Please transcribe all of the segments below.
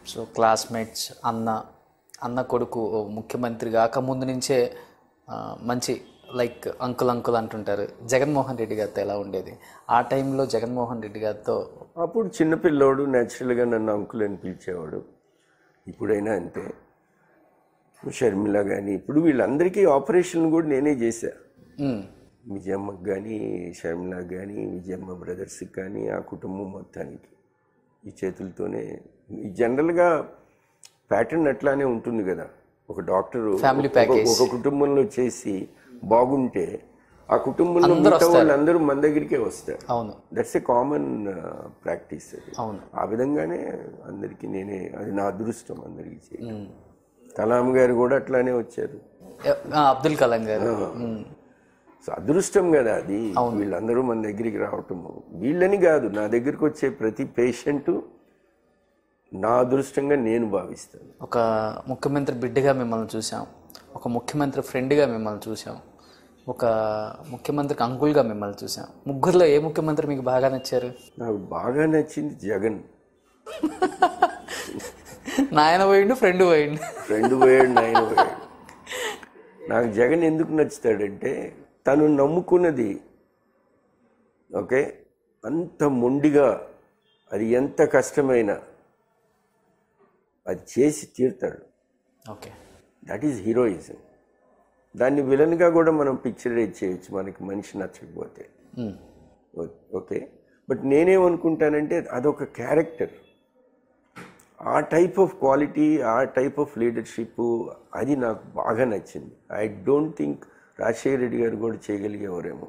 So classmates, అన్న కొడుకు ముఖ్యమంత్రి కాకముందు నుంచే మంచి లైక్ అంకుల్ అంటుంటారు. జగన్మోహన్ రెడ్డి గారితో ఎలా ఉండేది ఆ టైంలో? జగన్మోహన్ రెడ్డి గారితో అప్పుడు చిన్నపిల్లోడు న్యాచురల్గా నన్ను అంకుల్ అని పిలిచేవాడు. ఇప్పుడైనా అంతే. షర్మిల కానీ ఇప్పుడు వీళ్ళందరికీ ఆపరేషన్ కూడా నేనే చేశా. విజయమ్మకి కానీ, షర్మిలకు కానీ, విజయమ్మ బ్రదర్స్కి కానీ, ఆ కుటుంబం మొత్తానికి ఈ చేతులతోనే. జనరల్గా ప్యాటర్న్ అట్లానే ఉంటుంది కదా. ఒక డాక్టరు ఒక కుటుంబంలో చేసి బాగుంటే ఆ కుటుంబంలో మిగతా వాళ్ళందరూ మన దగ్గరికే వస్తారు. That's a common practice. అది ఆ విధంగానే అందరికీ నేనే, అది నా అదృష్టం అందరికీ చేయడం. కలాం గారు కూడా అట్లానే వచ్చారు, అబ్దుల్ కలాం గారు. సో అదృష్టం కదా అది. వీళ్ళందరూ మన దగ్గరికి రావటము, వీళ్ళని కాదు, నా దగ్గరికి వచ్చే ప్రతి పేషెంట్ నా అదృష్టంగా నేను భావిస్తాను. ఒక ముఖ్యమంత్రి బిడ్డగా మిమ్మల్ని చూసాం, ఒక ముఖ్యమంత్రి ఫ్రెండ్గా మిమ్మల్ని చూసాం, ఒక ముఖ్యమంత్రికి అంకుల్గా మిమ్మల్ని చూసాం. ముగ్గురులో ఏ ముఖ్యమంత్రి మీకు బాగా నచ్చారు? నాకు బాగా నచ్చింది జగన్. నాయన పోయిండు, ఫ్రెండ్ పోయాడు, నాయన పోయాడు. నాకు జగన్ ఎందుకు నచ్చుతాడంటే తను నమ్ముకున్నది ఓకే అంత మొండిగా, అది ఎంత కష్టమైనా అది చేసి తీరుతాడు. Okay, that is heroism. దాన్ని విలన్గా కూడా మనం పిక్చరైజ్ చేయొచ్చు మనకి మనిషి నచ్చకపోతే. ఓకే, బట్ నేనేమనుకుంటానంటే అదొక క్యారెక్టర్. ఆ టైప్ ఆఫ్ క్వాలిటీ, ఆ టైప్ ఆఫ్ లీడర్షిప్, అది నాకు బాగా నచ్చింది. I don't think Rajasekhara Reddy garu కూడా చేయగలిగేవారేమో.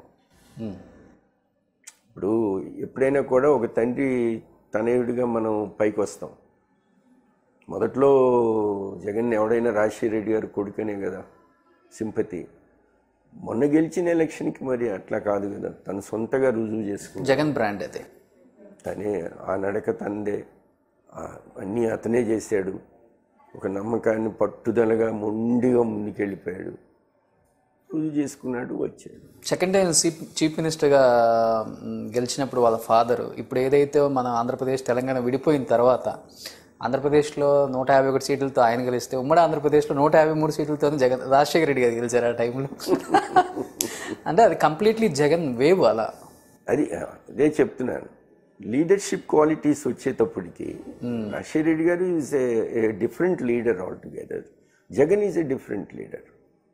ఇప్పుడు ఎప్పుడైనా కూడా ఒక తండ్రి తనయుడిగా మనం పైకి వస్తాం. మొదట్లో జగన్ ఎవడైనా రాజశేఖర రెడ్డి గారు కొడుకనే కదా సింపతి. మొన్న గెలిచిన ఎలక్షన్కి మరి అట్లా కాదు కదా, తను సొంతగా రుజువు చేసుకుంది. జగన్ బ్రాండ్ అదే, తనే ఆ నడక తందే, అన్నీ అతనే చేశాడు. ఒక నమ్మకాన్ని పట్టుదలగా మొండిగా ముందుకెళ్ళిపోయాడు, రుజువు చేసుకున్నాడు, వచ్చాడు. సెకండ్ టైం చీఫ్ మినిస్టర్గా గెలిచినప్పుడు వాళ్ళ ఫాదరు, ఇప్పుడు ఏదైతే మన ఆంధ్రప్రదేశ్ తెలంగాణ విడిపోయిన తర్వాత ఆంధ్రప్రదేశ్లో 151 సీట్లతో ఆయన గెలిస్తే, ఉమ్మడి ఆంధ్రప్రదేశ్లో 153 సీట్లతో రాజశేఖర రెడ్డి గారు గెలిచారు ఆ టైంలో. అంటే అది కంప్లీట్లీ జగన్ వేవ్. అలా అది అదే చెప్తున్నాను. లీడర్షిప్ క్వాలిటీస్ వచ్చేటప్పటికి Rajasekhara Reddy garu is a different leader altogether. Jagan is a different leader.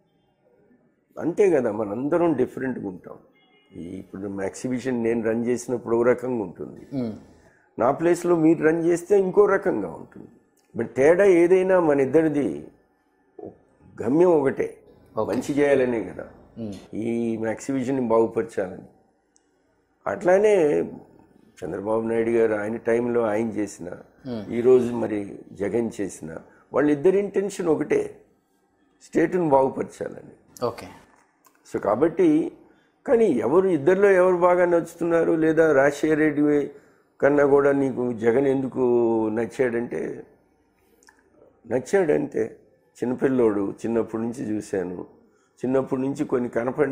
అంతే కదా, మనందరం డిఫరెంట్గా ఉంటాం. ఇప్పుడు ఎగ్జిబిషన్ నేను రన్ చేసినప్పుడు ఒక రకంగా ఉంటుంది, నా ప్లేస్లో మీరు రన్ చేస్తే ఇంకో రకంగా ఉంటుంది. బట్ తేడా ఏదైనా మన ఇద్దరిది గమ్యం ఒకటే, మంచి చేయాలనే కదా, ఈ ఎగ్జిబిషన్ని బాగుపరచాలని. అట్లానే చంద్రబాబు నాయుడు గారు ఆయన టైంలో ఆయన చేసిన, ఈరోజు మరి జగన్ చేసిన, వాళ్ళిద్దరి ఇంటెన్షన్ ఒకటే, స్టేట్ను బాగుపరచాలని. ఓకే, సో కాబట్టి కానీ ఇద్దరిలో ఎవరు బాగా నచ్చుతున్నారు, లేదా రాజశేఖర రెడ్డి కన్నా కూడా నీకు జగన్ ఎందుకు నచ్చాడంటే చిన్నపిల్లోడు, చిన్నప్పటి నుంచి చూశాను. చిన్నప్పటి నుంచి కొన్ని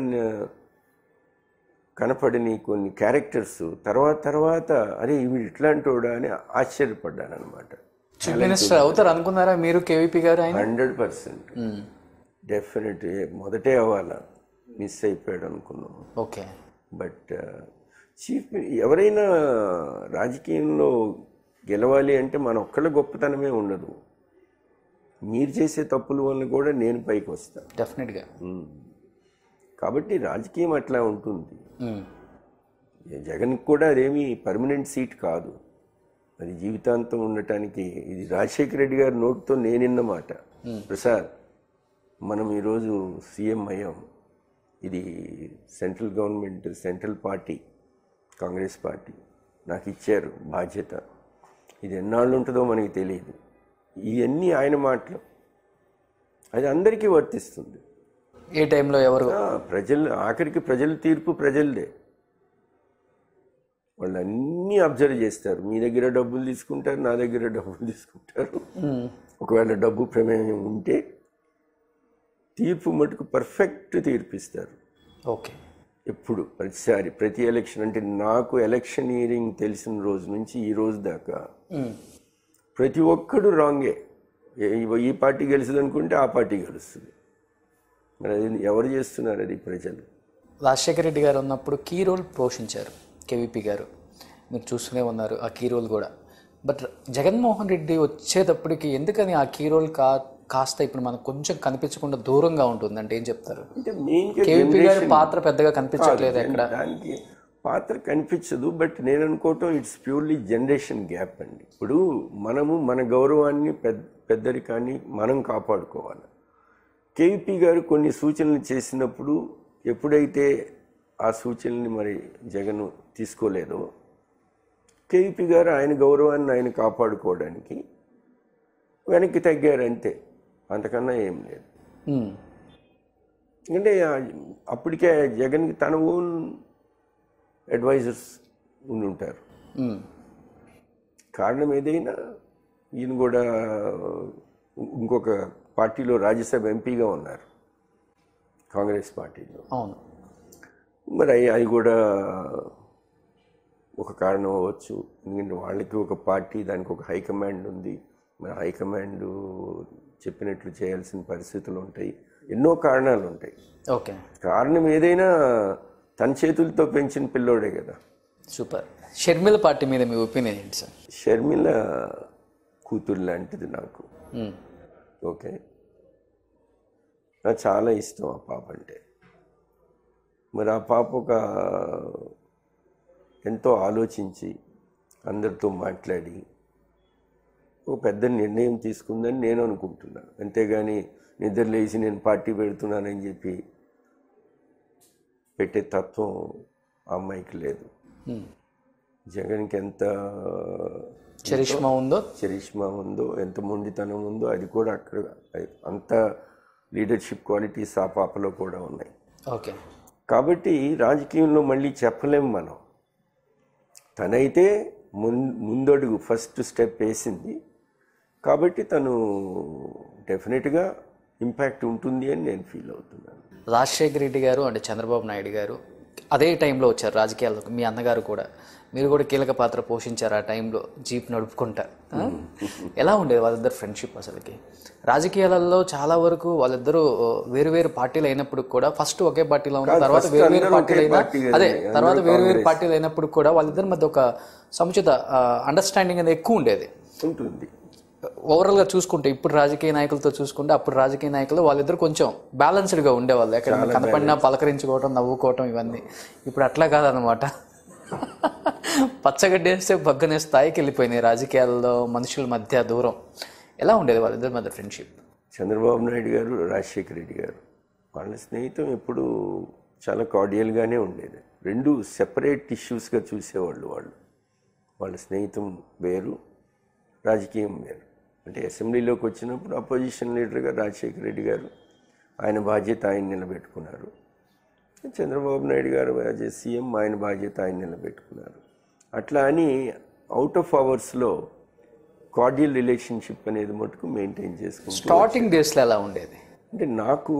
కనపడని కొన్ని క్యారెక్టర్స్ తర్వాత అరే వీడు ఇట్లాంటోడా అని ఆశ్చర్యపడ్డాను అనమాట. చీఫ్ మినిస్టర్ అవుతారు అనుకున్నారా మీరు, కేవీపీ గారు? 100% డెఫినెట్. మొదటే అవ్వాలా, మిస్ అయిపోయాడు అనుకున్నాము. ఓకే, బట్ ఎవరైనా రాజకీయంలో గెలవాలి అంటే మన ఒక్కళ్ళ గొప్పతనమే ఉండదు. మీరు చేసే తప్పుల వల్ల కూడా నేను పైకి వస్తాను డెఫినెట్గా. కాబట్టి రాజకీయం అట్లా ఉంటుంది. జగన్కి కూడా అదేమీ పర్మనెంట్ సీట్ కాదు, అది జీవితాంతం ఉండటానికి. ఇది రాజశేఖర రెడ్డి గారి నోటితో నేనిన్న మాట. ప్రసాద్, మనం ఈరోజు సీఎం అయ్యాం, ఇది central government, central party, Congress party నాకు ఇచ్చారు బాధ్యత, ఇది ఎన్నాళ్ళు ఉంటుందో మనకి తెలియదు. ఇవన్నీ ఆయన మాటలు, అది అందరికీ వర్తిస్తుంది. ఏ టైంలో ఎవరు ప్రజలు, ఆఖరికి ప్రజల తీర్పు ప్రజలదే. వాళ్ళు అన్నీ అబ్జర్వ్ చేస్తారు. మీ దగ్గర డబ్బులు తీసుకుంటారు, నా దగ్గర డబ్బులు తీసుకుంటారు. ఒకవేళ డబ్బు ప్రమేయం ఉంటే తీర్పు మటుకు పర్ఫెక్ట్ తీర్పిస్తారు. ఓకే, ఎప్పుడు ప్రతిసారి ప్రతి ఎలక్షన్, అంటే నాకు ఎలక్షనీరింగ్ తెలిసిన రోజు నుంచి ఈ రోజు దాకా ప్రతి ఒక్కడు రాంగే. ఈ పార్టీ గెలుస్తుంది అనుకుంటే ఆ పార్టీ గెలుస్తుంది. మరి అది ఎవరు చేస్తున్నారు? అది ప్రజలు. రాజశేఖర రెడ్డి గారు ఉన్నప్పుడు కీ రోల్ పోషించారు కేవీపీ గారు, మీరు చూస్తూనే ఉన్నారు ఆ కీ రోల్ కూడా. బట్ జగన్మోహన్ రెడ్డి వచ్చేటప్పటికి ఎందుకని ఆ కీ రోల్ కాస్త ఇప్పుడు మనకు కొంచెం కనిపించకుండా దూరంగా ఉంటుంది అంటే ఏం చెప్తారు? అంటే మెయిన్గా కేవీపీ గారి పాత్ర పెద్దగా కనిపించట్లేదు ఎక్కడ. దానికి పాత్ర కనిపించదు. బట్ నేను అనుకోవటం ఇట్స్ ప్యూర్లీ జనరేషన్ గ్యాప్ అండి. ఇప్పుడు మనము మన గౌరవాన్ని పెద్దరికాన్ని మనం కాపాడుకోవాలి. కేవీపీ గారు కొన్ని సూచనలు చేసినప్పుడు ఎప్పుడైతే ఆ సూచనల్ని మరి జగన్ తీసుకోలేదో, కేవీపీ గారు ఆయన గౌరవాన్ని ఆయన కాపాడుకోవడానికి వెనక్కి తగ్గారు అంతే, అంతకన్నా ఏం లేదు. ఎందుకంటే అప్పటికే జగన్కి తన ఓన్ అడ్వైజర్స్ ఉండి ఉంటారు. కారణం ఏదైనా ఈయన కూడా ఇంకొక పార్టీలో రాజ్యసభ ఎంపీగా ఉన్నారు, కాంగ్రెస్ పార్టీలో. అవును. మరి అవి కూడా ఒక కారణం అవ్వచ్చు. ఎందుకంటే వాళ్ళకి ఒక పార్టీ, దానికి ఒక హైకమాండ్ ఉంది. మరి హైకమాండ్ చెప్పినట్లు చేయాల్సిన పరిస్థితులు ఉంటాయి. ఎన్నో కారణాలు ఉంటాయి. ఓకే. కారణం ఏదైనా తన చేతులతో పెంచిన పిల్లోడే కదా. సూపర్. షర్మిల పార్టీ మీద మీ ఒపీనియన్ ఏంటి సార్? షర్మిల కూతురు లాంటిది నాకు. ఓకే, నాకు చాలా ఇష్టం ఆ పాప అంటే. మరి ఆ పాప ఒక ఎంతో ఆలోచించి అందరితో మాట్లాడి ఒక పెద్ద నిర్ణయం తీసుకుందని నేను అనుకుంటున్నాను. అంతేగాని నిద్రలేసి నేను పార్టీ పెడుతున్నానని చెప్పి పెట్టే తత్వం ఆ అమ్మాయికి లేదు. జగన్కి ఎంత చరిష్మా ఉందో, ఎంత మొండితనం ఉందో, అది కూడా అక్కడ అంత లీడర్షిప్ క్వాలిటీస్ ఆ పాపలో కూడా ఉన్నాయి. ఓకే. కాబట్టి రాజకీయంలో మళ్ళీ చెప్పలేము మనం. తనైతే ముందడుగు ఫస్ట్ స్టెప్ వేసింది కాబట్టి తను డెఫినెట్గా ఇంపాక్ట్ ఉంటుంది అని నేను ఫీల్ అవుతున్నాను. రాజశేఖర రెడ్డి గారు అంటే చంద్రబాబు నాయుడు గారు అదే టైంలో వచ్చారు రాజకీయాల్లో. మీ అన్నగారు కూడా, మీరు కూడా కీలక పాత్ర పోషించారు ఆ టైంలో, జీప్ నడుపుకుంటా. ఎలా ఉండేది వాళ్ళిద్దరు ఫ్రెండ్షిప్? అసలుకి రాజకీయాలలో చాలా వరకు వాళ్ళిద్దరూ వేరు వేరు పార్టీలు అయినప్పుడు కూడా, ఫస్ట్ ఒకే పార్టీలో ఉన్న తర్వాత వేరు వేరు పార్టీలు అయినా తర్వాత వేరు వేరు పార్టీలు అయినప్పుడు కూడా వాళ్ళిద్దరి మధ్య ఒక సముచిత అండర్స్టాండింగ్ అనేది ఎక్కువ ఉండేది ఉంటుంది. ఓవరాల్గా చూసుకుంటే ఇప్పుడు రాజకీయ నాయకులతో చూసుకుంటే అప్పుడు రాజకీయ నాయకులు వాళ్ళిద్దరు కొంచెం బ్యాలెన్స్డ్గా ఉండేవాళ్ళు. ఎక్కడ కనపడినా పలకరించుకోవటం, నవ్వుకోవటం ఇవన్నీ. ఇప్పుడు అట్లా కాదనమాట. పచ్చగడ్డేస్తే బగ్గనే స్థాయికి వెళ్ళిపోయినాయి రాజకీయాల్లో మనుషుల మధ్య దూరం. ఎలా ఉండేది వాళ్ళిద్దరి మధ్య ఫ్రెండ్షిప్? చంద్రబాబు నాయుడు గారు, రాజశేఖర రెడ్డి గారు వాళ్ళ స్నేహితం ఎప్పుడు చాలా కార్డియల్గానే ఉండేది. రెండు సెపరేట్ ఇష్యూస్గా చూసేవాళ్ళు వాళ్ళు. వాళ్ళ స్నేహితం వేరు, రాజకీయం వేరు. అంటే అసెంబ్లీలోకి వచ్చినప్పుడు అపోజిషన్ లీడర్గా రాజశేఖర రెడ్డి గారు ఆయన బాధ్యత ఆయన నిలబెట్టుకున్నారు. చంద్రబాబు నాయుడు గారు యాజ్ ఏ సీఎం ఆయన బాధ్యత ఆయన నిలబెట్టుకున్నారు. అట్లా అని అవుట్ ఆఫ్ అవర్స్లో కార్డియల్ రిలేషన్షిప్ అనేది మటుకు మెయింటైన్ చేసుకుంటాం. స్టార్టింగ్ డేస్లో ఎలా ఉండేది అంటే నాకు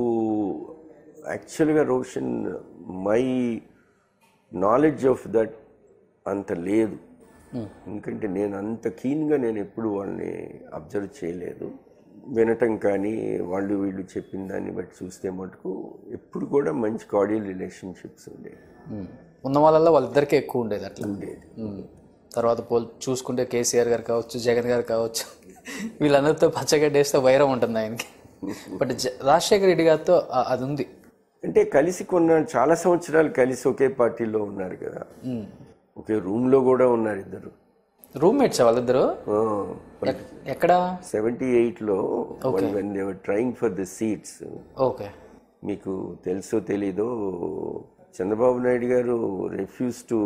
యాక్చువల్గా రోషన్ మై నాలెడ్జ్ ఆఫ్ దట్ అంత లేదు. ఎందుకంటే నేను అంత కీన్గా నేను ఎప్పుడు వాళ్ళని అబ్జర్వ్ చేయలేదు. వినటం కానీ వాళ్ళు వీళ్ళు చెప్పిన దాన్ని బట్టి చూస్తే మటుకు ఎప్పుడు కూడా మంచి కార్డియల్ రిలేషన్షిప్స్ ఉండేవి. ఉన్న వాళ్ళల్లో వాళ్ళిద్దరికీ ఎక్కువ ఉండేది. అట్లా ఉండేది. తర్వాత చూసుకుంటే కేసీఆర్ గారు కావచ్చు, జగన్ గారు కావచ్చు, వీళ్ళందరితో పచ్చగడ్డేస్తే వైరం ఉంటుంది ఆయనకి. బట్ రాజశేఖర రెడ్డి గారితో అది ఉంది. అంటే కలిసి చాలా సంవత్సరాలు కలిసి ఒకే పార్టీలో ఉన్నారు కదా, ఒకే రూమ్లో కూడా ఉన్నారు ఇద్దరు. రూమ్మేట్స్ వాళ్ళిద్దరు ఎక్కడ? 78లో when they were trying for the seats. ఓకే. మీకు తెలుసో తెలీదో, Chandrababu Naidu garu refuse to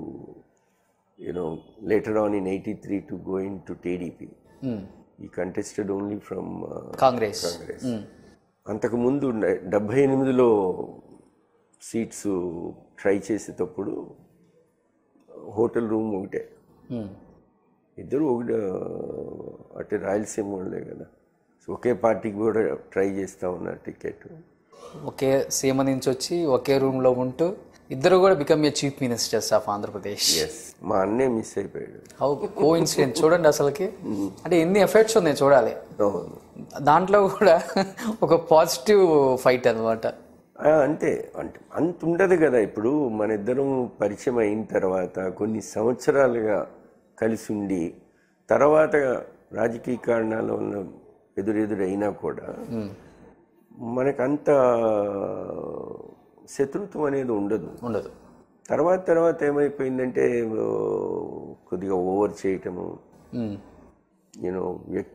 later on in 83 to go into TDP. He contested only from Congress. అంతకుముందు 78లో సీట్స్ ట్రై చేసేటప్పుడు హోటల్ రూమ్ ఒకటే, ఇద్దరు ఒకటి అటు రాయలసీమ వాళ్ళే కదా. సో ఒకే పార్టీకి కూడా ట్రై చేస్తూ ఉన్నారు టికెట్. ఒకే సీమ నుంచి వచ్చి ఒకే రూమ్లో ఉంటూ ఇద్దరు కూడా become a chief ministers of Andhra Pradesh. Yes, మా అన్నే మిస్ అయిపోయాడు. హౌ కో ఇన్సిడెంట్ చూడండి అసలుకి, అంటే ఎన్ని ఎఫెక్ట్స్ ఉన్నాయి చూడాలి. అవును, దాంట్లో కూడా ఒక పాజిటివ్ ఫైట్ అనమాట. అంతే. అంటే అంత ఉండదు కదా. ఇప్పుడు మన ఇద్దరం పరిచయం అయిన తర్వాత కొన్ని సంవత్సరాలుగా కలిసి ఉండి తర్వాత రాజకీయ కారణాల వల్ల ఎదురెదురైనా కూడా మనకంత శత్రుత్వం అనేది ఉండదు. తర్వాత ఏమైపోయిందంటే కొద్దిగా ఓవర్ చేయటము, యూనో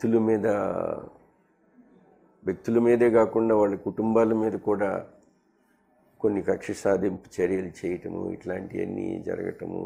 వ్యక్తుల మీదే కాకుండా వాళ్ళ కుటుంబాల మీద కూడా కొన్ని కక్ష సాధింపు చర్యలు చేయటము, ఇట్లాంటివన్నీ జరగటము,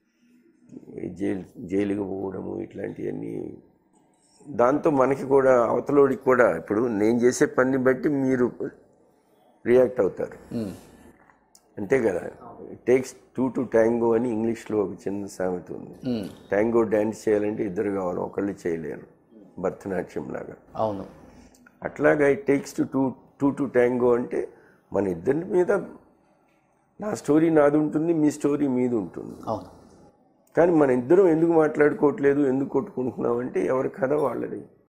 జైలుకి పోవడము, ఇట్లాంటివన్నీ. దాంతో మనకి కూడా అవతలోడికి కూడా ఇప్పుడు నేను చేసే పని బట్టి మీరు రియాక్ట్ అవుతారు, అంతే కదా. ఇట్ టేక్స్ 2 to tango అని ఇంగ్లీష్లో ఒక చిన్న సామెత ఉంది. ట్యాంగో డ్యాన్స్ చేయాలంటే ఇద్దరు కావాలి, ఒకళ్ళు చేయలేరు, భరతనాట్యం లాగా. అవును, అట్లాగా ఇట్ టేక్స్ 2 to tango అంటే మన ఇద్దరి మీద నా స్టోరీ నాది ఉంటుంది, మీ స్టోరీ మీది ఉంటుంది. అవును, కానీ మన ఇద్దరం ఎందుకు మాట్లాడుకోవట్లేదు, ఎందుకు కొట్టుకుంటున్నాం అంటే ఎవరి కథ వాళ్ళది.